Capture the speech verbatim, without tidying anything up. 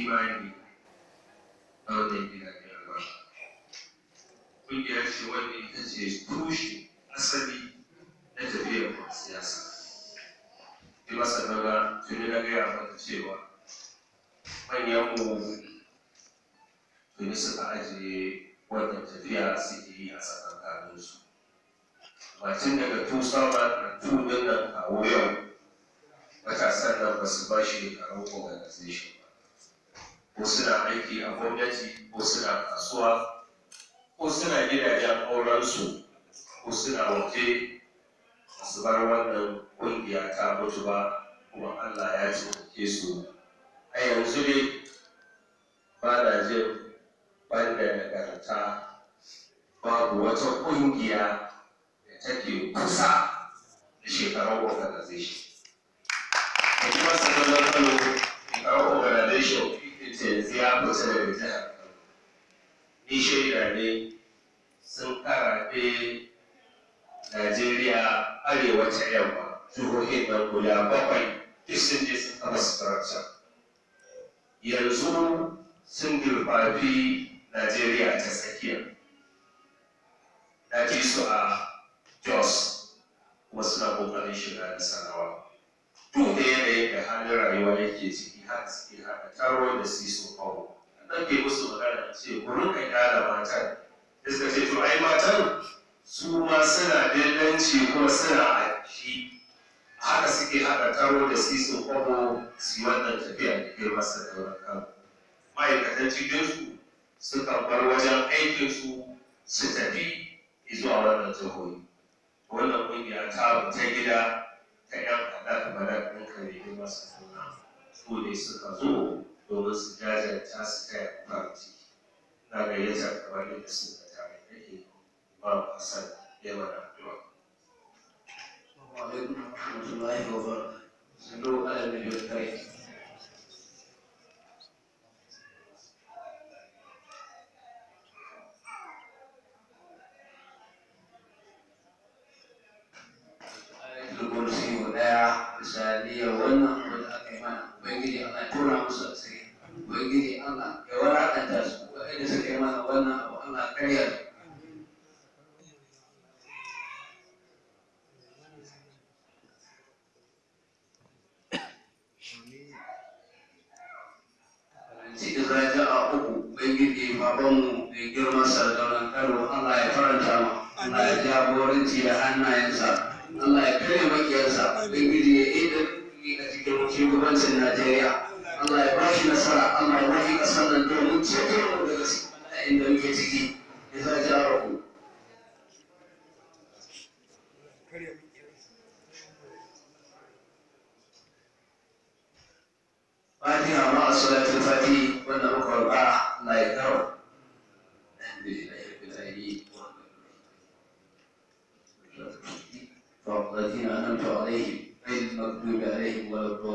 imani na wannan gida ne albarka. Ƙungiya ce wanda ita ce tushe asali na tafiyar siyasa. Ki masa daga tuni na gaya maka cewa manyanmu tuni suka ajiye wannan tafiya suke yi a tsakankaninsu. Tun daga two thousand two din nan kawo yau matasan nan ba su ba shi karon organization ba. Ko suna aiki a gwamnati, ko suna kasuwa, ko suna gidajen aurensu, ko suna waje, ba su bar wannan ƙungiya ta mutu ba, kuma Allah ya taimake su. A yanzu dai ba na jin banda nagarta babu wata ƙungiya take kusa da shekarun organization. Da kuma sanannen Kano, shekarun organization ita yanzu ya fita daga jihar Kano. Ni shaida ne sun karaɗe Najeriya arewa ta yamma, jihohin nan guda bakwai duk sun je sun kafa structure. Yanzu sun girfafi Najeriya ta tsakiya. Na ji su a Jos, kuma suna ƙoƙarin shiga da sanawa. Duk da yanayin da halin rayuwa yake ciki haka suke haɗa taro da siso kawo. Nan ke musu magana ce ku rinka ƙyala matan. Da suka ce to ai matan su ma suna dandanci kuma suna aiki. Haka suke haɗa taro da siso kawo su yi wannan tafiya da ke masa da wurin kan. Ma'aikatan cikinsu sukan bar wajen aikinsu su tafi zuwa wannan jihohi. Wannan ƙungiya ta ta gida ta ‘yan haɗa bala ɗin kare da masu suna su ne suka zo domin su jajanta su taya kwanci. Na gayyatar kamar yadda suka tare yake Imam Hassan ya mana addu'a. Assalamu alaikum wa rahmatullahi wa barakatuh. Sallu ala nabiyil karim. Misalnya wannan abin da aka yi mana ubangiji Allah ya tura musu asiri, ubangiji Allah ya wadatar su waɗanda suka yi mana wannan abu Allah karya su. Karanci da zaja a uku ubangiji babanmu mai girman sardaunan Kano Allah ya faranta ma, Allah ya jagoranci da hannayensa. Allah ya kare makiyarsa, Ubangiji ya yi da a cikin shugabancin Najeriya. Allah ya bashi nasara, Allah ya bashi ƙasar nan domin ceto mu daga cikin da muke ciki. Ya sa jara ku. Fatiha ma a salatul fati wanda muka roƙa Allah ya karo. الذين أنعمت عليهم غير المغضوب عليهم ولا الضالين.